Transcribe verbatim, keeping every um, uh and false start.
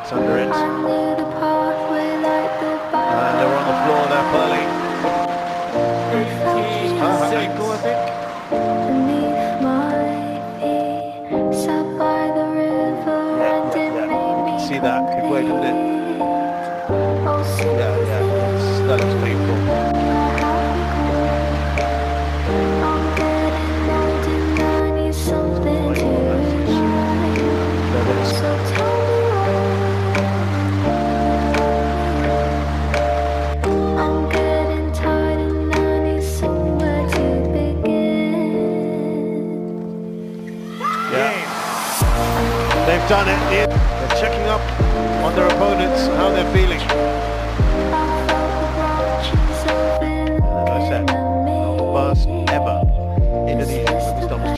It's under it. And they're on the floor there, Pearly. Single, I think. Yeah, yeah. See that? Good way, didn't it? Yeah, yeah. That looks painful. They've done it. They're checking up on their opponents, how they're feeling. As I said, not the first ever Indonesian women's doubles